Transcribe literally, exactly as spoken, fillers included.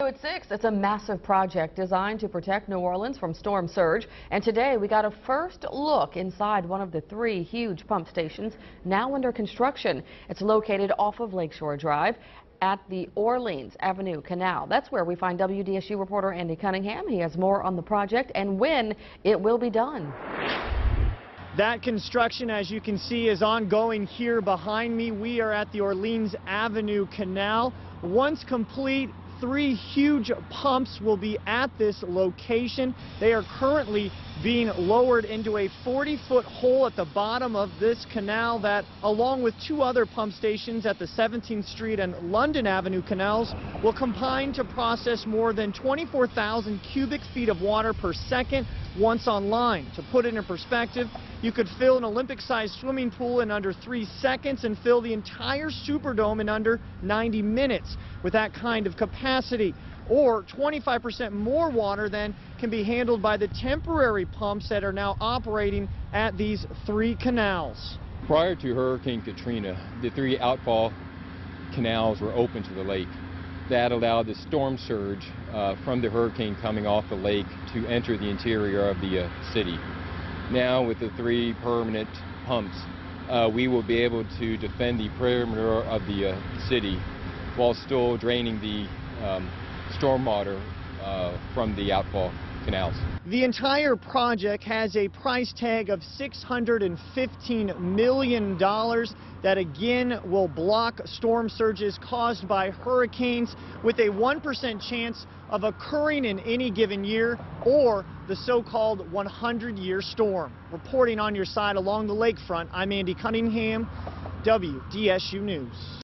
at six. It's a massive project designed to protect New Orleans from storm surge. And today we got a first look inside one of the three huge pump stations now under construction. It's located off of Lakeshore Drive at the Orleans Avenue Canal. That's where we find W D S U reporter Andy Cunningham. He has more on the project and when it will be done. That construction, as you can see, is ongoing here behind me. We are at the Orleans Avenue Canal. Once complete, three huge pumps will be at this location. They are currently being lowered into a forty foot hole at the bottom of this canal that, along with two other pump stations at the seventeenth Street and London Avenue canals, will combine to process more than twenty-four thousand cubic feet of water per second once online. To put it in perspective, you could fill an Olympic-sized swimming pool in under three seconds and fill the entire Superdome in under ninety minutes with that kind of capacity. Or twenty-five percent more water than can be handled by the temporary pumps that are now operating at these three canals. Prior to Hurricane Katrina, the three outfall canals were open to the lake. That allowed the storm surge uh, from the hurricane coming off the lake to enter the interior of the uh, city. Now with the three permanent pumps, uh, we will be able to defend the perimeter of the uh, city while still draining the um, stormwater uh, from the outfall canals. The entire project has a price tag of six hundred fifteen million dollars that again will block storm surges caused by hurricanes with a one percent chance of occurring in any given year, or the so-called one hundred year storm. Reporting on your side along the lakefront, I'm Andy Cunningham, W D S U News.